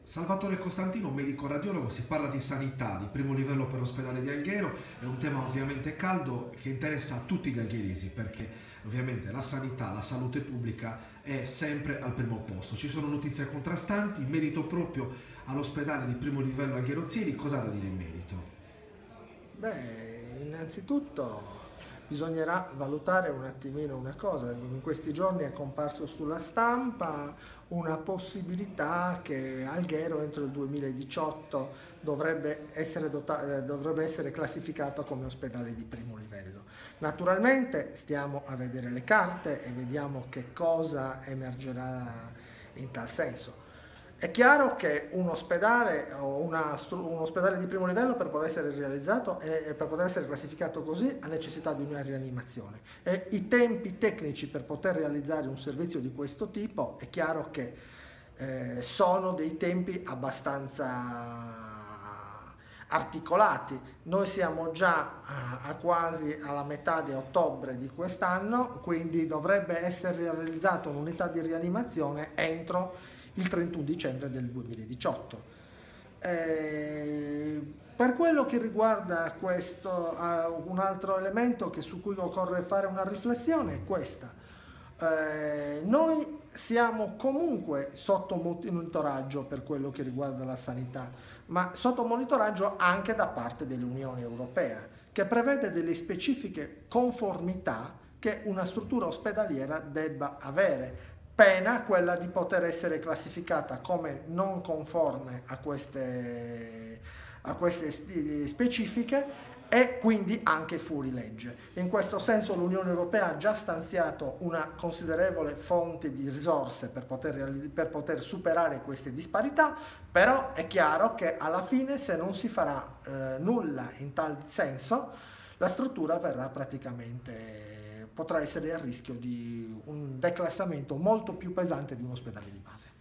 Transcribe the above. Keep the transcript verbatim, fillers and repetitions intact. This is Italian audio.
Salvatore Costantino, medico radiologo, si parla di sanità di primo livello per l'ospedale di Alghero, è un tema ovviamente caldo che interessa a tutti gli algheresi perché ovviamente la sanità, la salute pubblica è sempre al primo posto. Ci sono notizie contrastanti in merito proprio all'ospedale di primo livello Alghero Zieri, cosa ha da dire in merito? Beh, innanzitutto bisognerà valutare un attimino una cosa. In questi giorni è comparso sulla stampa una possibilità che Alghero entro il duemiladiciotto dovrebbe essere, dota- eh, dovrebbe essere classificato come ospedale di primo livello. Naturalmente stiamo a vedere le carte e vediamo che cosa emergerà in tal senso. È chiaro che un ospedale o una, un ospedale di primo livello per poter essere realizzato e per poter essere classificato così ha necessità di una rianimazione e i tempi tecnici per poter realizzare un servizio di questo tipo è chiaro che eh, sono dei tempi abbastanza articolati. Noi siamo già a, a quasi alla metà di ottobre di quest'anno, quindi dovrebbe essere realizzata un'unità di rianimazione entro il trentuno dicembre del duemiladiciotto. Eh, per quello che riguarda questo, uh, un altro elemento che, su cui occorre fare una riflessione è questa. Eh, noi siamo comunque sotto monitoraggio per quello che riguarda la sanità, ma sotto monitoraggio anche da parte dell'Unione Europea, che prevede delle specifiche conformità che una struttura ospedaliera debba avere. Pena quella di poter essere classificata come non conforme a queste, a queste specifiche e quindi anche fuori legge. In questo senso l'Unione Europea ha già stanziato una considerevole fonte di risorse per poter, per poter superare queste disparità, però è chiaro che alla fine se non si farà eh, nulla in tal senso, la struttura verrà praticamente potrà essere a rischio di un declassamento molto più pesante di un ospedale di base.